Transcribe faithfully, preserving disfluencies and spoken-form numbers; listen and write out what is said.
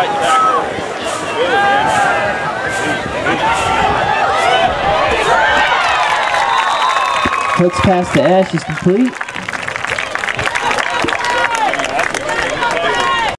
got you back. Hook's pass to Esch is complete.